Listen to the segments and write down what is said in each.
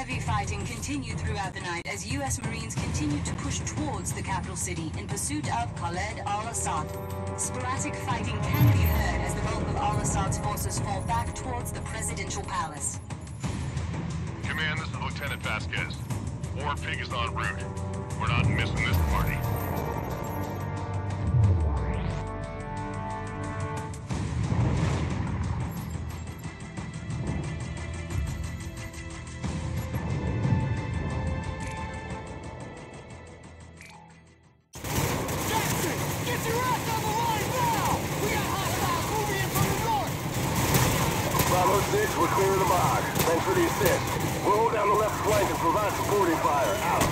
Heavy fighting continued throughout the night as U.S. Marines continued to push towards the capital city in pursuit of Khaled al-Assad. Sporadic fighting can be heard as the bulk of al-Assad's forces fall back towards the presidential palace. Command, this is Lieutenant Vasquez. War Pig is en route. We're not missing this party. Bravo 6, we're clear of the bog. Thanks for the assist. We'll hold down the left flank and provide supporting fire. Out.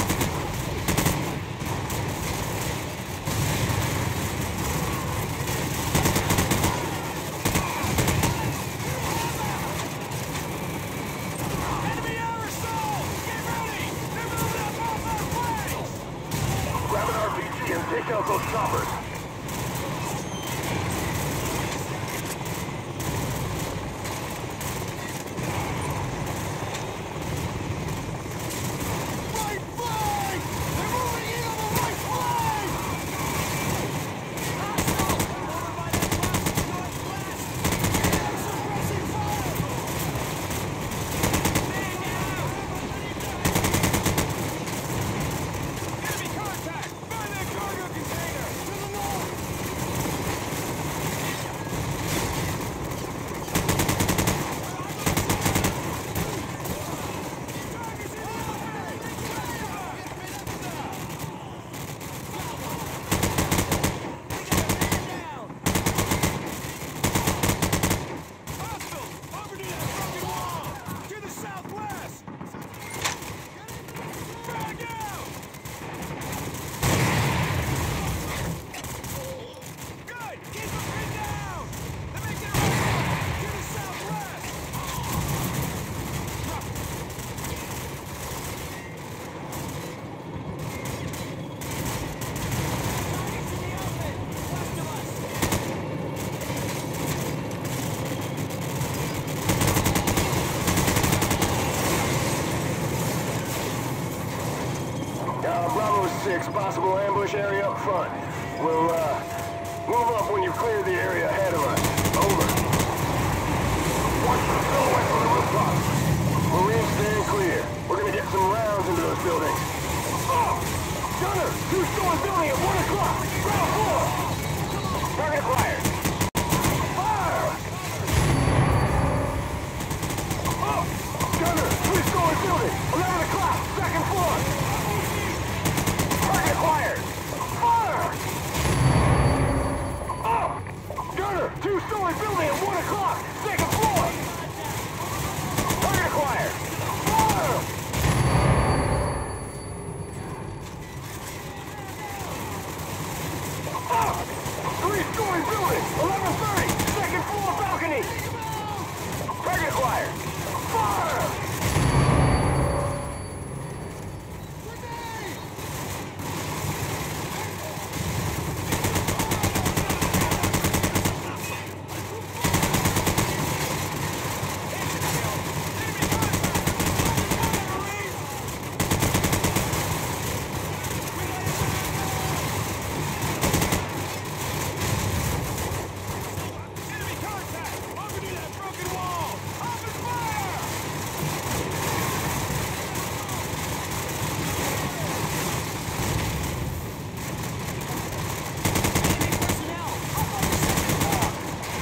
Enemy air assault! Get ready! They're moving up off our flanks! Grab an RPG and take out those choppers. Right flank! They're moving in on the right flank! Hostile! Over by that northwest! Air suppressing fire! Man down! Enemy contact! Find that cargo container! To the north! Hostiles! Over to that broken wall! To the southwest! Frag out! Good! Keep them pinned down! They're making a run! To the southwest! Targets in the open! West of us! Bravo 6, possible ambush area up front. We'll, move up when you've cleared the area ahead of us. Over. Watch the silhouette on the rooftop. Marines stand clear. We're gonna get some rounds into those buildings. Oh! Gunner! Two-story building at 1 o'clock! Ground floor! Target acquired. Fire! Oh! Gunner! Three-story building! 11 o'clock! Second floor! Target acquired! Fire! Oh! Gunner! Two-story building at 1 o'clock! Second floor! Target acquired! Fire! Oh! Three-story building! 11:30! Second floor balcony! Target acquired! Fire! Enemy contact! Over to that broken wall! Open fire! Enemy personnel! Up on the second floor!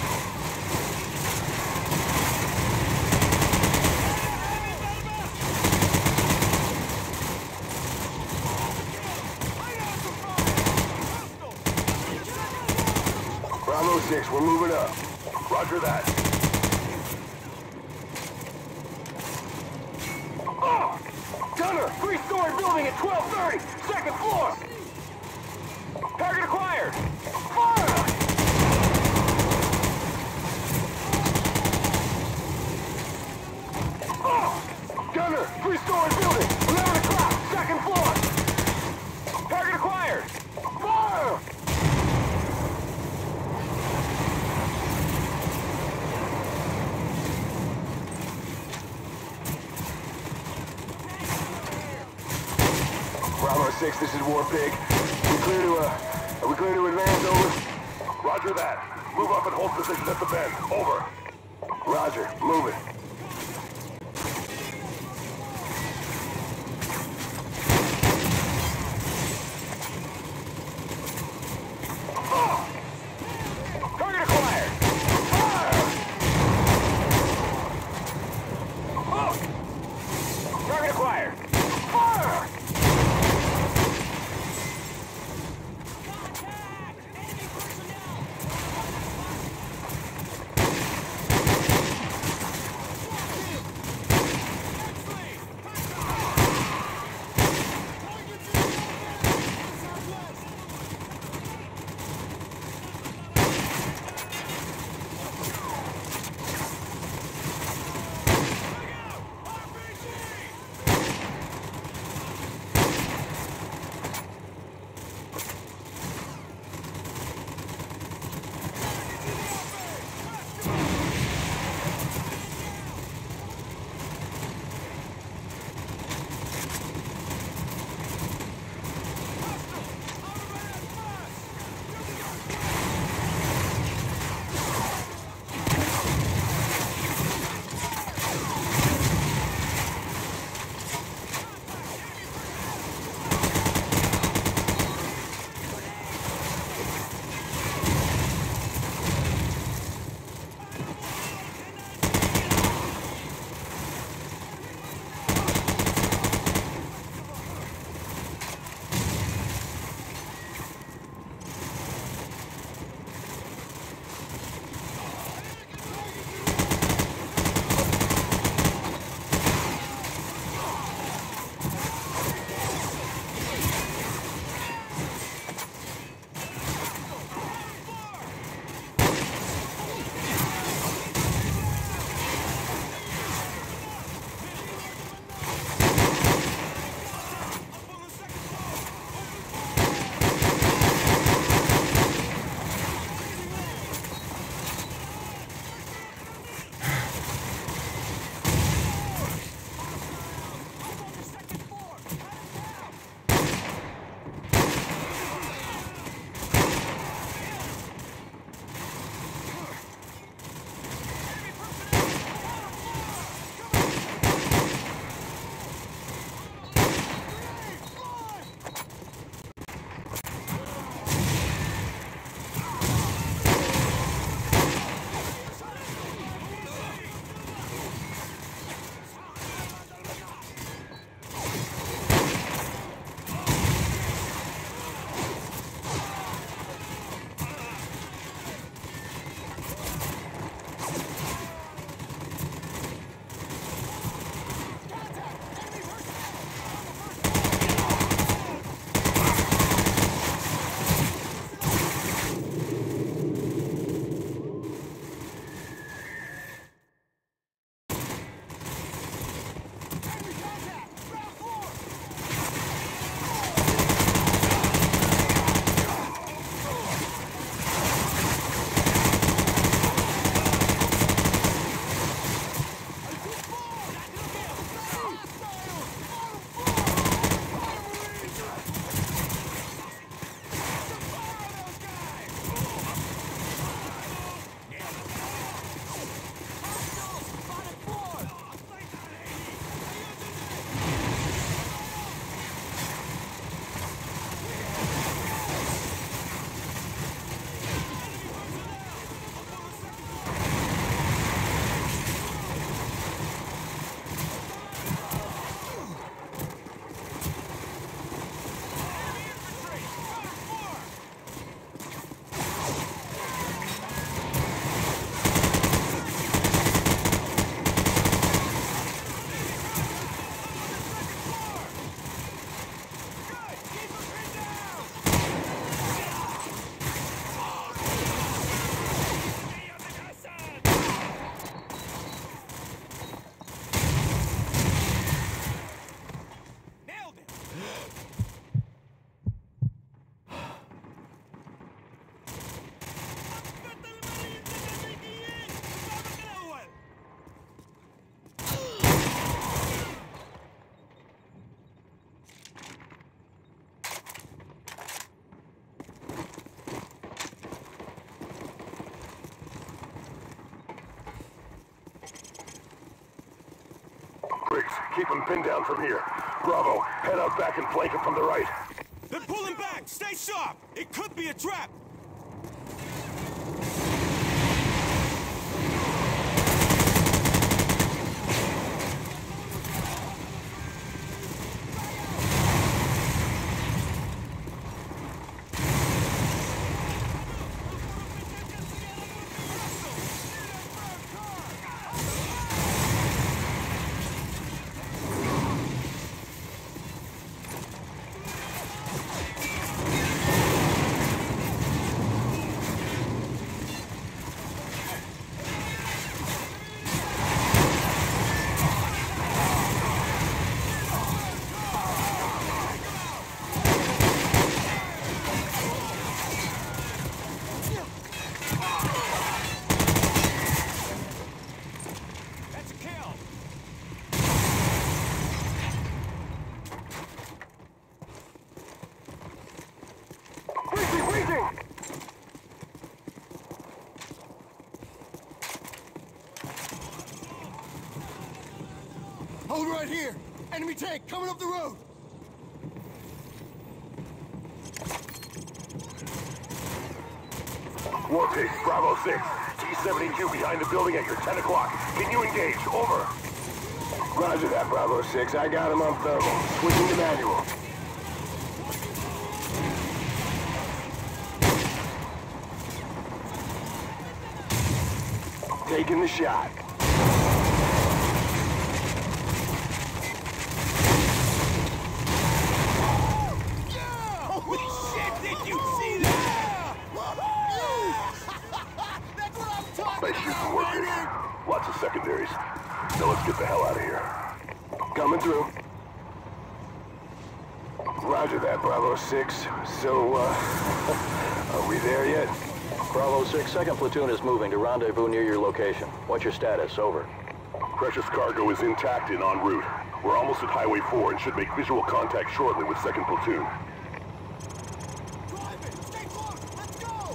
Bravo 6, we're moving up. Roger that. Oh! Gunner! Three-story building at 12:30! Second floor! Target acquired! Fire! Oh! Gunner! Three-story building! 11 o'clock! Second floor! Target acquired! Fire! 6, this is War Pig. Are we clear to advance, over? Roger that. Move up and hold position at the bend. Over. Roger, moving. Target acquired! Fire! Target acquired! Fire! keep them pinned down from here. Bravo, head out back and flank them from the right. They're pulling back! Stay sharp! It could be a trap! Hold right here! Enemy tank coming up the road! Warpig, Bravo 6. T-72 behind the building at your 10 o'clock. Can you engage? Over. Roger that, Bravo 6. I got him on thermal. Switching to manual. Taking the shot. Nice shooting, Warpig. Lots of secondaries. Now let's get the hell out of here. Coming through. Roger that, Bravo 6. So, are we there yet? Bravo 6, 2nd platoon is moving to rendezvous near your location. What's your status? Over. Precious cargo is intact and en route. We're almost at Highway 4 and should make visual contact shortly with 2nd platoon. Drive it! Stay close! Let's go!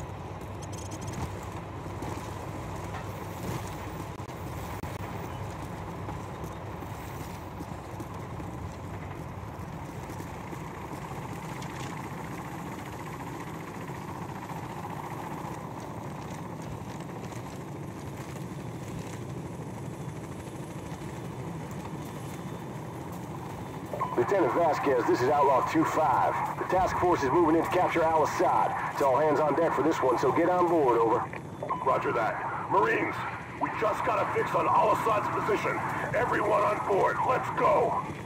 Lieutenant Vasquez, this is Outlaw 2-5. The task force is moving in to capture Al-Assad. It's all hands on deck for this one, so get on board, over. Roger that. Marines, we just got a fix on Al-Assad's position. Everyone on board, let's go!